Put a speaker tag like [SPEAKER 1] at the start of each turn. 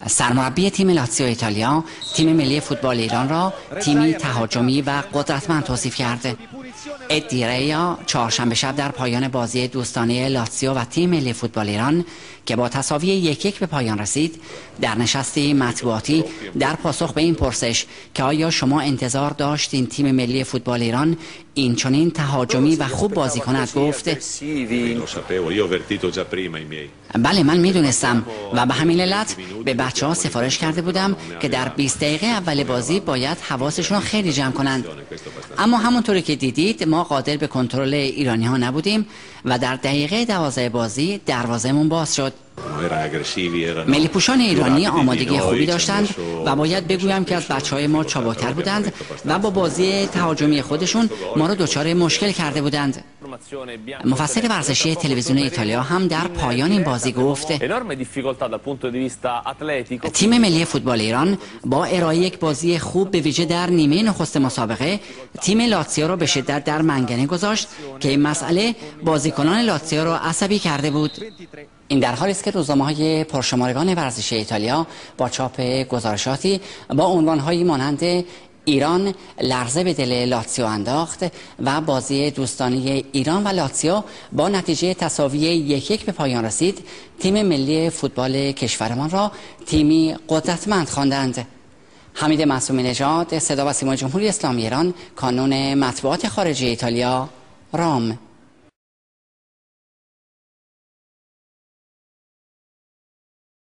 [SPEAKER 1] سرمربی تیم لاتزیو ایتالیا تیم ملی فوتبال ایران را تیمی تهاجمی و قدرتمند توصیف کرد. ادی ریا چهارشنبه شب در پایان بازی دوستانه لاتزیو و تیم ملی فوتبال ایران که با تساوی 1-1 به پایان رسید، در نشستی مطبوعاتی در پاسخ به این پرسش که آیا شما انتظار داشتین تیم ملی فوتبال ایران این چنین تهاجمی و خوب بازی کند، گفت بله، من میدونستم و به همین علت به بچه‌ها سفارش کرده بودم که در 20 دقیقه اول بازی باید حواسشون رو خیلی جمع کنند. اما همونطوری که دیدید ما قادر به کنترل ایرانی‌ها نبودیم و در دقیقه 12 بازی دروازه‌مون باز شد. ملی پوشان ایرانی آمادگی خوبی داشتند و باید بگویم که از بچه‌های ما چابک‌تر بودند و با بازی تهاجمی خودشون ما رو دچار مشکل کرده بودند. مفسر ورزشی تلویزیون ایتالیا هم در پایان این بازی گفت تیم ملی فوتبال ایران با ارائه یک بازی خوب به ویژه در نیمه نخست مسابقه تیم لاتزیو را به شدت در منگنه گذاشت که این مسئله بازیکنان لاتزیو را عصبی کرده بود. این در حالی است که روزنامه‌های پرشمارگان ورزشی ایتالیا با چاپ گزارشاتی با عنوان‌هایی مانند ایران لرزه به دل لاتزیو انداخت و بازی دوستانه ایران و لاتزیو با نتیجه تساوی 1-1 به پایان رسید، تیم ملی فوتبال کشورمان را تیمی قدرتمند خواندند. حمید معصومی نژاد، صدا و سیمای جمهوری اسلامی ایران، کانون مطبوعات خارجی ایتالیا، رام.